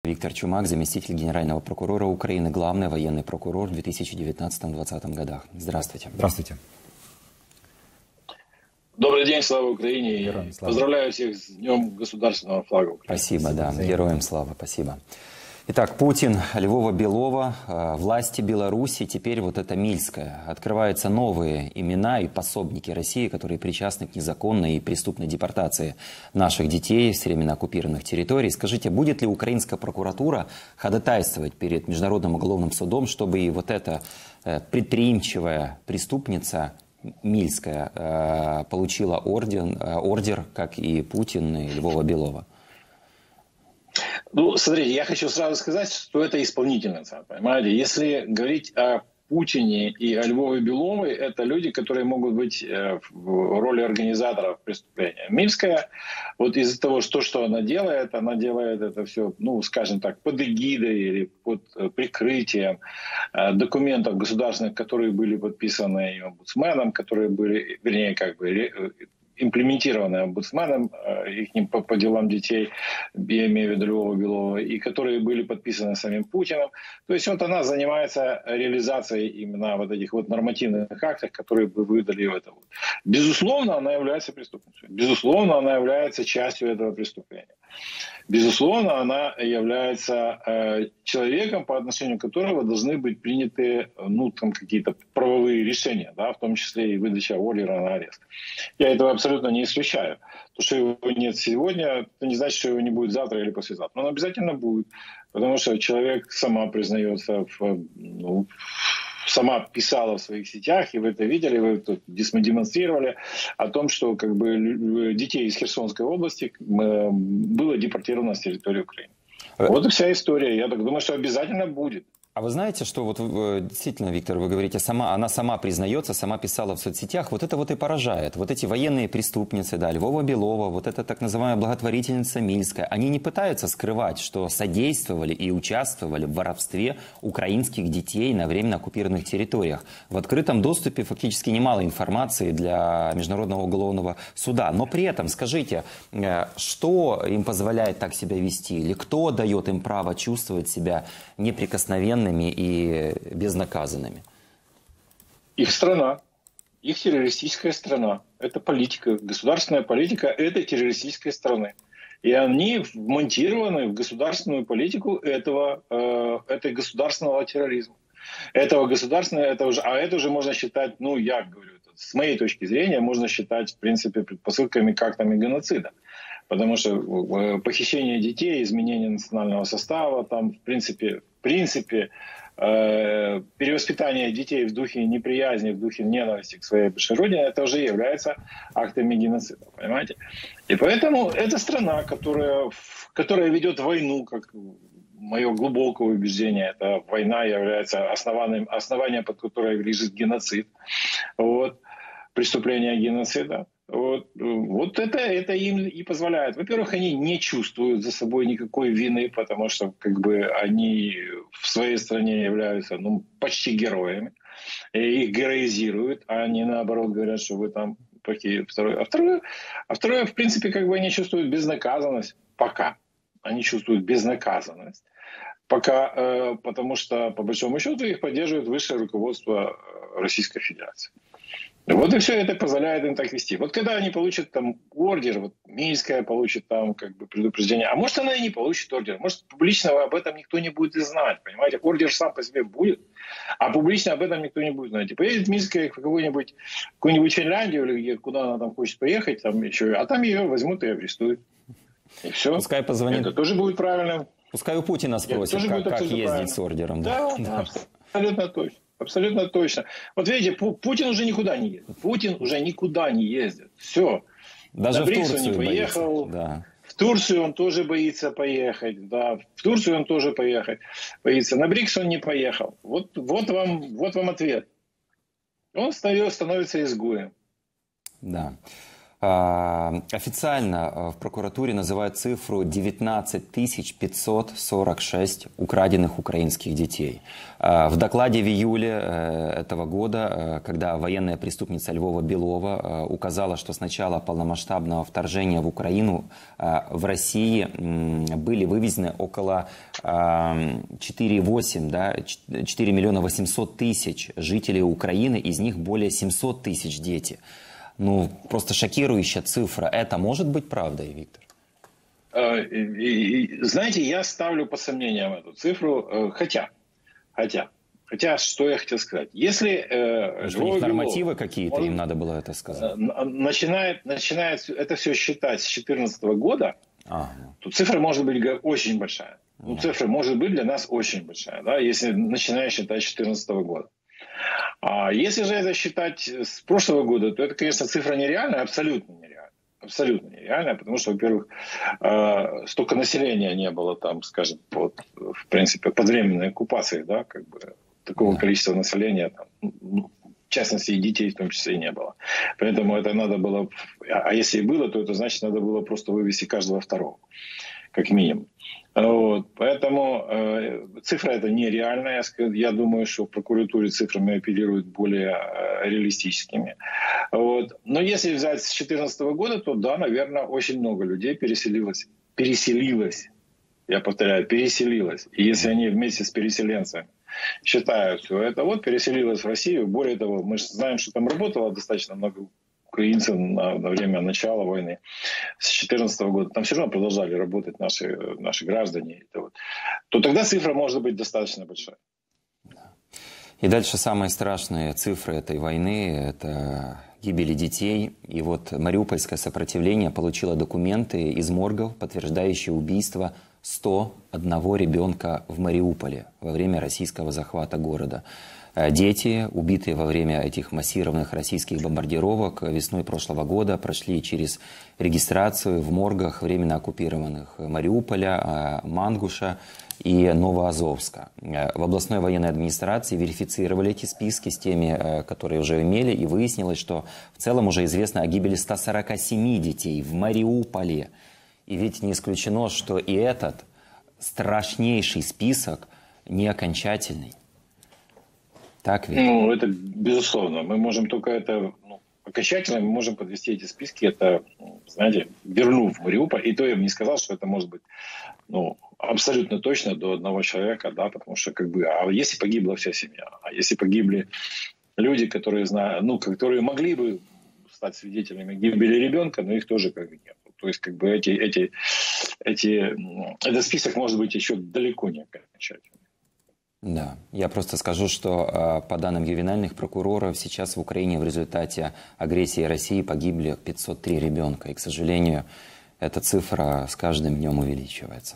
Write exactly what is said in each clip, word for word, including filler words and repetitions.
Виктор Чумак, заместитель генерального прокурора Украины, главный военный прокурор в две тысячи девятнадцатом-двадцатом годах. Здравствуйте. Здравствуйте. Добрый день, слава Украине. Героям слава. Поздравляю всех с Днем государственного флага Украины. Спасибо, да. Героям слава, спасибо. Итак, Путин, Львова-Белова, власти Беларуси, теперь вот это Мильское. Открываются новые имена и пособники России, которые причастны к незаконной и преступной депортации наших детей с времен оккупированных территорий. Скажите, будет ли украинская прокуратура ходатайствовать перед Международным уголовным судом, чтобы и вот эта предприимчивая преступница Мильская получила орден, ордер, как и Путин и Львова-Белова? Ну, смотрите, я хочу сразу сказать, что это исполнительница, понимаете? Если говорить о Путине и о Львове Беловой, это люди, которые могут быть в роли организаторов преступления. Мильская, вот из-за того, что, что она делает, она делает это все, ну, скажем так, под эгидой или под прикрытием документов государственных, которые были подписаны и омбудсменом, которые были, вернее, как бы имплементированы омбудсменом, их по, по делам детей, я имею в виду Львова Белова, и которые были подписаны самим Путиным. То есть вот она занимается реализацией именно вот этих вот нормативных актов, которые бы выдали в это. Безусловно, она является преступницей. Безусловно, она является частью этого преступления. Безусловно, она является э, человеком, по отношению которого должны быть приняты ну, там какие-то правовые решения, да, в том числе и выдача ордера на арест. Я этого абсолютно не исключаю. То, что его нет сегодня, это не значит, что его не будет завтра или послезавтра. Но он обязательно будет, потому что человек сама признается, в, ну, сама писала в своих сетях, и вы это видели, вы тут демонстрировали, о том, что как бы детей из Херсонской области было депортировано с территории Украины. Вот и вся история. Я так думаю, что обязательно будет. А вы знаете, что вот действительно, Виктор, вы говорите, сама, она сама признается, сама писала в соцсетях, вот это вот и поражает. Вот эти военные преступницы, да, Львова Белова, вот эта так называемая благотворительница Мильская, они не пытаются скрывать, что содействовали и участвовали в воровстве украинских детей на временно оккупированных территориях. В открытом доступе фактически немало информации для Международного уголовного суда. Но при этом, скажите, что им позволяет так себя вести? Или кто дает им право чувствовать себя неприкосновенными и безнаказанными? Их страна, их террористическая страна. Это политика, государственная политика этой террористической страны. И они вмонтированы в государственную политику этого, э, этой государственного терроризма. Этого государственного, это уже, а это уже можно считать, ну я говорю, с моей точки зрения, можно считать в принципе предпосылками к актам геноцида. Потому что похищение детей, изменение национального состава, там в принципе, в принципе э, перевоспитание детей в духе неприязни, в духе ненависти к своей бывшей родине, это уже является актами геноцида, понимаете? И поэтому это страна, которая, которая ведет войну, как мое глубокое убеждение, эта война является основанием, основанием, под которой лежит геноцид, вот, преступление геноцида. Вот, вот это, это им и позволяет. Во-первых, они не чувствуют за собой никакой вины, потому что как бы они в своей стране являются ну, почти героями. И их героизируют, а они наоборот говорят, что вы там плохие. Второе, а, второе, а второе, в принципе, как бы они чувствуют безнаказанность. Пока. Они чувствуют безнаказанность. Пока, э, потому что, по большому счету, их поддерживает высшее руководство Российской Федерации. Вот и все это позволяет им так вести. Вот когда они получат там ордер, вот Мильская получит там как бы предупреждение, а может она и не получит ордер, может публично об этом никто не будет и знать, понимаете? Ордер сам по себе будет, а публично об этом никто не будет знать. И поедет Мильская в какую-нибудь какую-нибудь Финляндию или где, куда она там хочет поехать, там еще, а там ее возьмут и арестуют. И все. Пускай позвонит. Это тоже будет правильно. Пускай у Путина спросят, как, как ездить правильно. С ордером. Да, да, абсолютно точно. Абсолютно точно. Вот видите, Путин уже никуда не ездит. Путин уже никуда не ездит. Все. Даже в БРИКС он не поехал. Да. В Турцию он тоже боится поехать. Да. В Турцию он тоже поехать боится. На БРИКС он не поехал. Вот, вот, вам, вот вам ответ. Он становится изгоем. Да. Официально в прокуратуре называют цифру девятнадцать тысяч пятьсот сорок шесть украденных украинских детей. В докладе в июле этого года, когда военная преступница Львова Белова указала, что с начала полномасштабного вторжения в Украину в России были вывезены около четыре восемь, да, четыре миллиона восемьсот тысяч жителей Украины, из них более семьсот тысяч дети. Ну, просто шокирующая цифра. Это может быть правдой, Виктор? Знаете, я ставлю под сомнением эту цифру, хотя, хотя, хотя, что я хотел сказать. Если Может, у них нормативы какие-то, им надо было это сказать? Начинает, начинает это все считать с две тысячи четырнадцатого года, ага. то цифра может быть очень большая. Ну, цифра может быть для нас очень большая, да, если начинаешь считать с две тысячи четырнадцатого года. А если же это считать с прошлого года, то это, конечно, цифра нереальная, абсолютно нереальная. Абсолютно нереальная, потому что, во-первых, столько населения не было там, скажем, под, в принципе, под временной оккупацией, да, как бы такого да. количества населения, там, в частности, и детей в том числе и не было. Поэтому это надо было, а если и было, то это значит, надо было просто вывести каждого второго, как минимум. Вот, поэтому э, цифра эта нереальная. Я думаю, что в прокуратуре цифрами оперируют более э, реалистическими. Вот. Но если взять с две тысячи четырнадцатого года, то да, наверное, очень много людей переселилось. Переселилось. Я повторяю, переселилось. И если они вместе с переселенцами считают все это, вот переселилось в Россию. Более того, мы же знаем, что там работало достаточно много украинцев на, на время начала войны с две тысячи четырнадцатого года, там все равно продолжали работать наши, наши граждане, то, вот, то тогда цифра может быть достаточно большая. И дальше самые страшные цифры этой войны – это гибели детей. И вот мариупольское сопротивление получило документы из моргов, подтверждающие убийство ста одного ребенка в Мариуполе во время российского захвата города. Дети, убитые во время этих массированных российских бомбардировок весной прошлого года, прошли через регистрацию в моргах временно оккупированных Мариуполя, Мангуша и Новоазовска. В областной военной администрации верифицировали эти списки с теми, которые уже имели, и выяснилось, что в целом уже известно о гибели ста сорока семи детей в Мариуполе. И ведь не исключено, что и этот страшнейший список не окончательный. Так ведь? Ну, это безусловно. Мы можем только это... Ну, окончательно мы можем подвести эти списки, это, знаете, вернув Мариуполь. И то я бы не сказал, что это может быть ну, абсолютно точно до одного человека, да, потому что как бы... А если погибла вся семья? А если погибли люди, которые, знают, ну, которые могли бы стать свидетелями гибели ребенка, но их тоже как бы нет. То есть как бы эти, эти, эти, этот список может быть еще далеко не окончательный. Да, я просто скажу, что по данным ювенальных прокуроров, сейчас в Украине в результате агрессии России погибли пятьсот три ребенка. И, к сожалению, эта цифра с каждым днем увеличивается.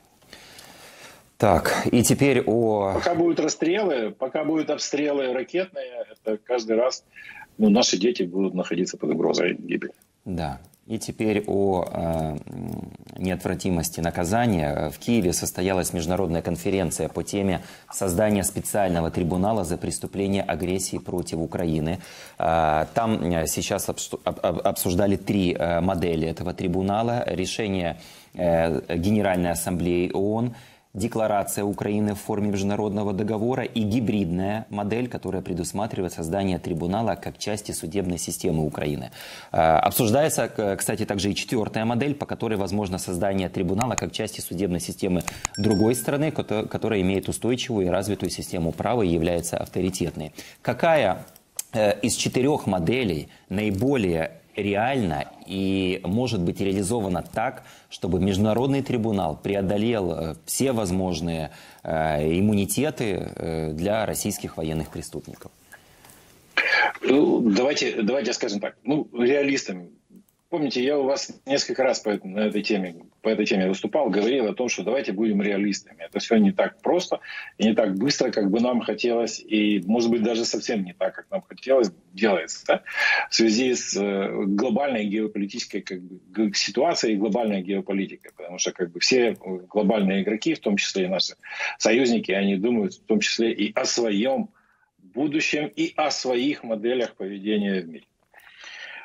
Так, и теперь о... Пока будут расстрелы, пока будут обстрелы ракетные, это каждый раз ну, наши дети будут находиться под угрозой гибели. Да. И теперь о э, неотвратимости наказания. В Киеве состоялась международная конференция по теме создания специального трибунала за преступление агрессии против Украины. Э, там сейчас обсуждали три э, модели этого трибунала. Решение э, Генеральной Ассамблеи ООН, декларация Украины в форме международного договора и гибридная модель, которая предусматривает создание трибунала как части судебной системы Украины. Обсуждается, кстати, также и четвертая модель, по которой возможно создание трибунала как части судебной системы другой страны, которая имеет устойчивую и развитую систему права и является авторитетной. Какая из четырех моделей наиболее реально и может быть реализовано так, чтобы международный трибунал преодолел все возможные э, иммунитеты э, для российских военных преступников? Ну, давайте, давайте скажем так, ну, реалистами. Помните, я у вас несколько раз по, на этой теме, по этой теме выступал, говорил о том, что давайте будем реалистами. Это все не так просто и не так быстро, как бы нам хотелось, и, может быть, даже совсем не так, как нам хотелось, делается, да? В связи с глобальной геополитической как бы, ситуацией и глобальной геополитикой. Потому что как бы, все глобальные игроки, в том числе и наши союзники, они думают в том числе и о своем будущем, и о своих моделях поведения в мире.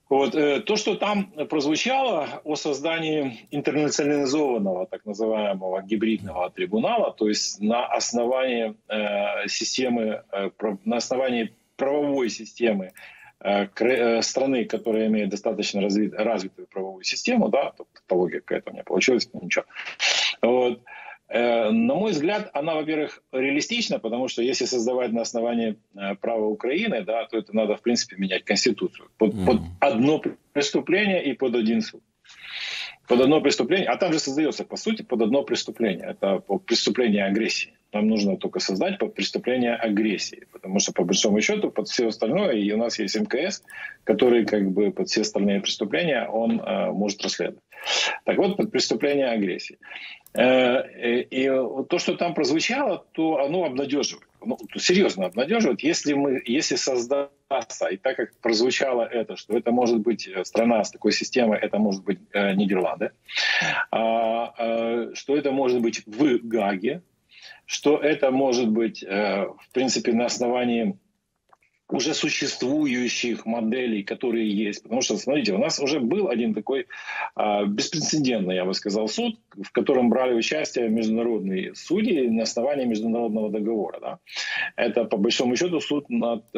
Вот, э, то, что там прозвучало о создании интернационализованного, так называемого гибридного трибунала, то есть на основании э, системы, э, на основании правовой системы э, э, страны, которая имеет достаточно развит, развитую правовую систему, да, тавтология какая-то у меня получилась, но ничего. Вот. На мой взгляд, она, во-первых, реалистична, потому что если создавать на основании права Украины, да, то это надо, в принципе, менять Конституцию. Под, mm-hmm. под одно преступление и под один суд. Под одно преступление, а там же создается, по сути, под одно преступление. Это преступление агрессии. Нам нужно только создать под преступление агрессии, потому что, по большому счету, под все остальное, и у нас есть эм ка эс, который как бы под все остальные преступления он э, может расследовать. Так вот, под преступление агрессии. Э, и, и то, что там прозвучало, то оно обнадеживает. Ну, серьезно обнадеживает, если, мы, если создастся, и так как прозвучало это, что это может быть страна с такой системой, это может быть э, Нидерланды, а, э, что это может быть в Гааге, что это может быть, э, в принципе, на основании уже существующих моделей, которые есть. Потому что, смотрите, у нас уже был один такой э, беспрецедентный, я бы сказал, суд, в котором брали участие международные судьи на основании международного договора. Да? Это, по большому счету, суд над э,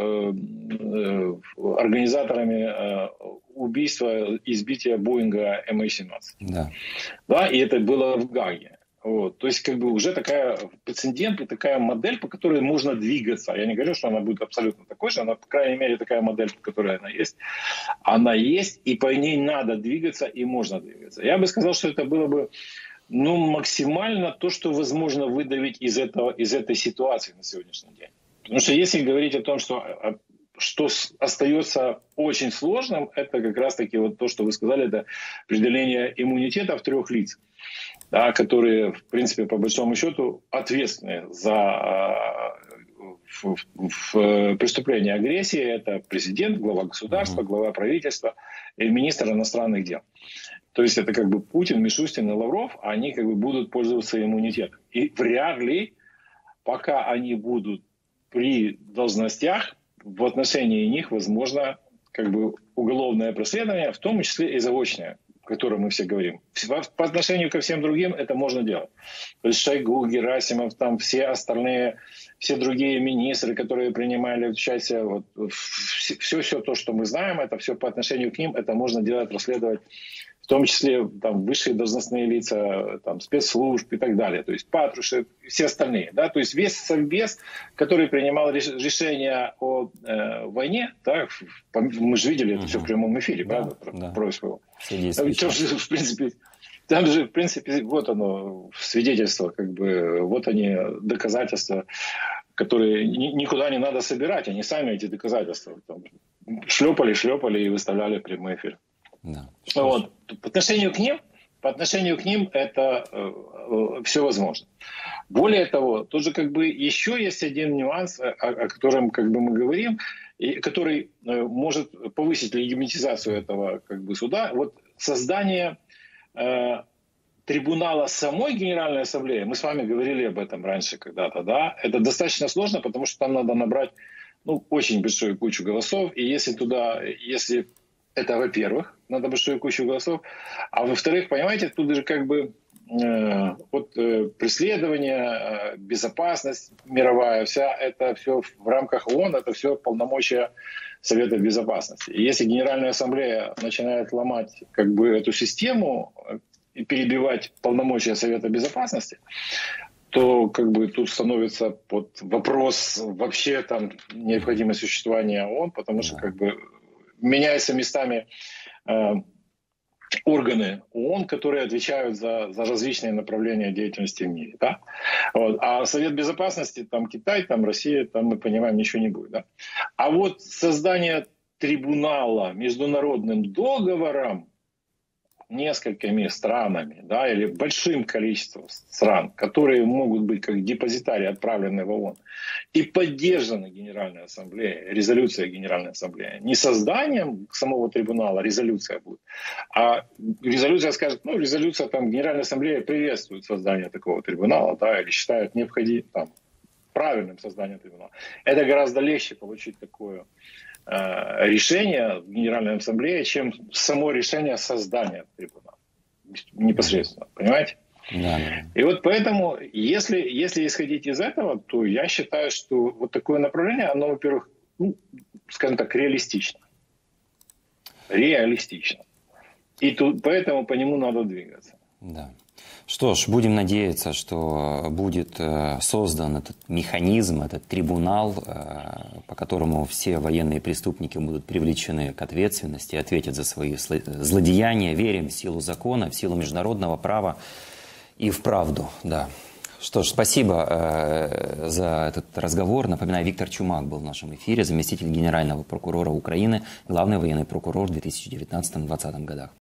э, организаторами э, убийства, избития Боинга эм эйч семнадцать. Да. Да, и это было в Гааге. Вот. То есть как бы уже такая прецедент и такая модель, по которой можно двигаться. Я не говорю, что она будет абсолютно такой же, она, по крайней мере, такая модель, по которой она есть. Она есть, и по ней надо двигаться, и можно двигаться. Я бы сказал, что это было бы ну, максимально то, что возможно выдавить из, этого, из этой ситуации на сегодняшний день. Потому что если говорить о том, что, что остается очень сложным, это как раз-таки вот то, что вы сказали, это определение иммунитета в трех лиц. Да, которые, в принципе, по большому счету ответственны за в, в, в преступление агрессии. Это президент, глава государства, глава правительства и министр иностранных дел. То есть это как бы Путин, Мишустин и Лавров, они как бы будут пользоваться иммунитетом. И вряд ли, пока они будут при должностях, в отношении них возможно как бы уголовное преследование, в том числе и заочное, о котором мы все говорим. По отношению ко всем другим это можно делать. То есть Шойгу, Герасимов, там все остальные, все другие министры, которые принимали участие, вот, все, все то, что мы знаем, это все по отношению к ним, это можно делать, расследовать, в том числе там, высшие должностные лица, там, спецслужб и так далее. То есть Патрушев, все остальные. Да? То есть весь совбез, который принимал решение о э, войне, да, мы же видели это угу. все в прямом эфире, да, правда? Да. Происходило. Там же, в принципе, там же, в принципе, вот оно, свидетельство, как бы, вот они, доказательства, которые никуда не надо собирать, они сами эти доказательства там, шлепали, шлепали и выставляли прямой эфир. Да. Вот. По отношению к ним, по отношению к ним это э, э, все возможно. Более того, тут же как бы еще есть один нюанс, о, о котором как бы мы говорим, и который э, может повысить легитимизацию этого как бы суда. Вот создание э, трибунала самой Генеральной Ассамблеи, мы с вами говорили об этом раньше когда-то, да, это достаточно сложно, потому что там надо набрать ну, очень большую кучу голосов, и если туда, если это, во-первых, надо большую кучу голосов. А во-вторых, понимаете, тут же как бы э, вот, э, преследование, э, безопасность мировая, вся это все в рамках ООН, это все полномочия Совета Безопасности. И если Генеральная Ассамблея начинает ломать как бы эту систему и перебивать полномочия Совета Безопасности, то как бы тут становится под вопрос вообще там необходимость существования ООН, потому что как бы меняются местами э, органы ООН, которые отвечают за, за различные направления деятельности в мире. Да? Вот. А Совет Безопасности, там Китай, там Россия, там мы понимаем, ничего не будет. Да? А вот создание трибунала международным договором несколькими странами, да, или большим количеством стран, которые могут быть как депозитарии отправлены в ООН, и поддержаны Генеральной Ассамблеей, резолюция Генеральной Ассамблеи. Не созданием самого трибунала резолюция будет, а резолюция скажет, ну, резолюция там Генеральной Ассамблеи приветствует создание такого трибунала, да, или считают необходимым, там, правильным созданием трибунала. Это гораздо легче получить такую решения в Генеральной Ассамблее, чем само решение создания трибунала непосредственно, понимаете? Да. И вот поэтому, если, если исходить из этого, то я считаю, что вот такое направление, оно, во-первых, ну, скажем так, реалистично. Реалистично. И тут, поэтому по нему надо двигаться. Да. Что ж, будем надеяться, что будет создан этот механизм, этот трибунал, по которому все военные преступники будут привлечены к ответственности, ответят за свои злодеяния. Верим в силу закона, в силу международного права и в правду. Да. Что ж, спасибо э, за этот разговор. Напоминаю, Виктор Чумак был в нашем эфире, заместитель генерального прокурора Украины, главный военный прокурор в две тысячи девятнадцатом — две тысячи двадцатом годах.